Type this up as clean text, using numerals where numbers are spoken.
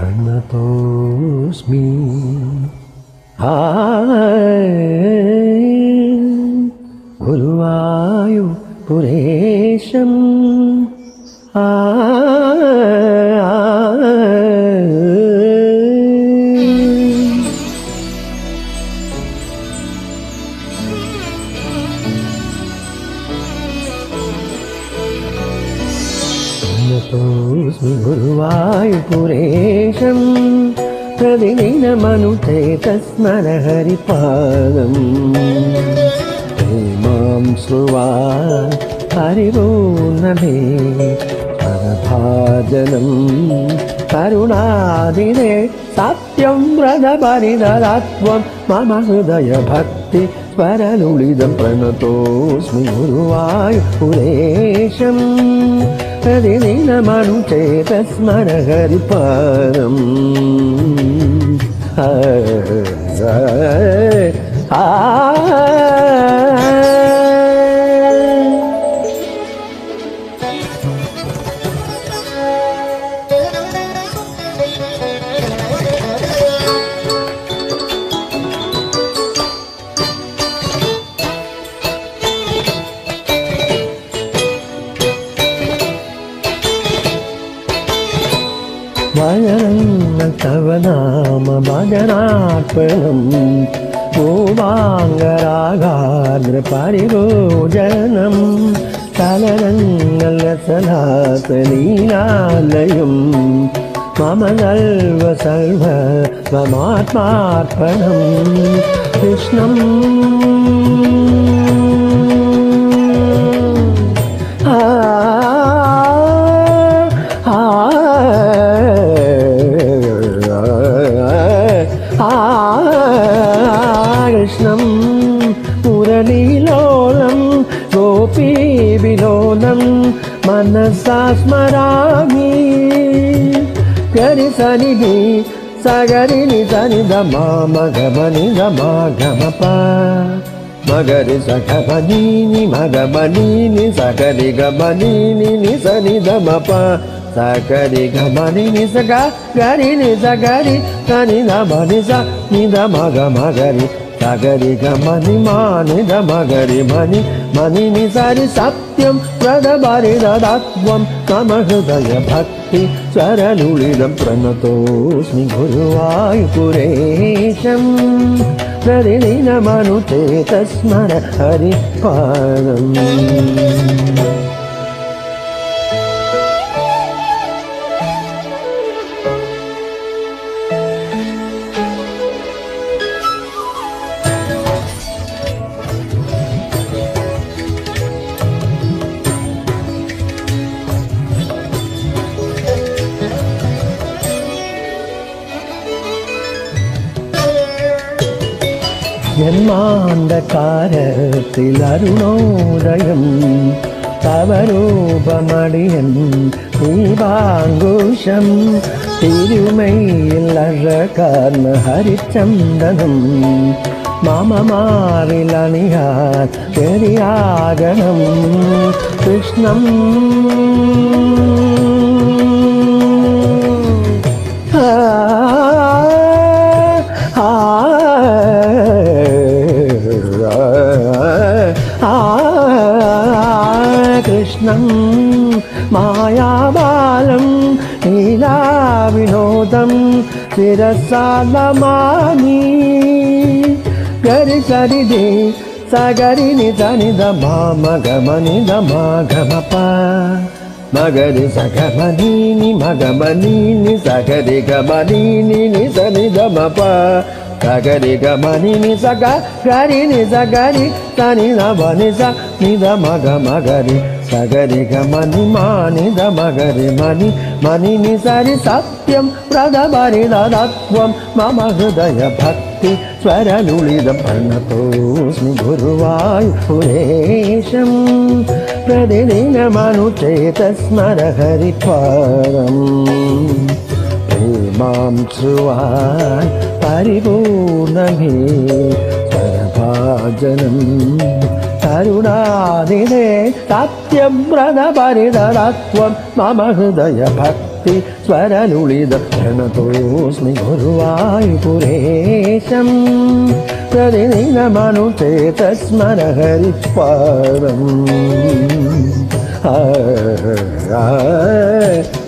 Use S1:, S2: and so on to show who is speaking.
S1: പ്രണതോസ്മി ഗുരുവായൂരേശം ഗുരുവായൂരേശം പ്രതിദിനമനുചേതസ്മര ഹരിപാദം മാം ശ്രുവാൻ പരിപൂർണമേ പരഭാജനം കരുണാദിനേ സത്യം വ്രതപരിതത്വം മമ ഹൃദയ ഭക്തി സ്വരലുളിതം പ്രണതോസ്മി ഗുരുവായൂരേശം പ്രതിദിനമനുചേതസ്മര ഹരിപാദം ഭജനങ്ങൾ തവ നാമ ഭജനാർപ്പണം ഭൂവാംഗരാഗാദ്ര പരിഭോജനം ചലനങ്ങൾ സലാസലീലാലയം മമ സർവ സർവമാത്മാർപ്പണം കൃഷ്ണം കൃഷ്ണം മുരളീലോലം ഗോപീവിലോലം മനസാ സ്മരാമി ഗരി സനിധി സഗരി നിധനി ധമ മഗമനി ധമ ഗമപ മഗരി സഗമനീനി മഗമനീനി സഗരി ഗമനീനി നിസനി ധമപ സഗരി ഗമനി നിസഗ ഗരി നിസഗരി സനി ധമ നിസ നിധ മഗ മഗരി സഗരി ഗമനി മാനി ധമ ഗരി മനി മനി നിസരി സത്യം വ്രതപരിതത്വം മമ ഹൃദയ ഭക്തി സ്വരലുളിതം പ്രണതോസ്മി ഗുരുവായൂരേശം പ്രതിദിനമനുചേതസ്മര ഹരിപാദം ജന്മാന്തകാരത്തിൽ അരുണോദയം തവരൂപമടിയൻ ദീപാങ്കുശം തിരുമയിൽ അഴകാർന്ന ഹരിചന്ദനം മാമമാറിലണിയാൻ ശരിയാകണം കൃഷ്ണം കൃഷ്ണം മായാബാലം ലീലാവിനോദം ശിരസാലമാമി ഗരി സരിദേ സഗരി നിധനി ധമ മഗമനി ധമ ഗമപ മഗരി സഗമനീനി മഗമനീനി സഗരി ഗമനീനി നിസനി ധമപ സഗരി ഗമനി നിസഗ ഗരി നിസഗരി സനി ധമ നിസ നിധ മഗ മഗരി സഗരി ഗമനി മാനി ധമ ഗരി മനി മനി നിസരി സത്യം വ്രതപരിതത്വം മമ ഹൃദയ ഭക്തി സ്വരലുളിതം പ്രണതോസ്മി ഗുരുവായൂരേശം പ്രതിദിനമനുചേതസ്മര ഹരിപാദം മാം ശ്രുവാൻ പരിപൂർണമേ സ്വരഭാജനം കരുണാദിനേ സത്യം വ്രതപരിതത്വം മമ ഹൃദയ ഭക്തി ഭക്തി സ്വരലുളിത പ്രണതോസ്മി ഗുരുവായൂരേശം പ്രതിദിനമനുചേതസ്മര ഹരിപാദം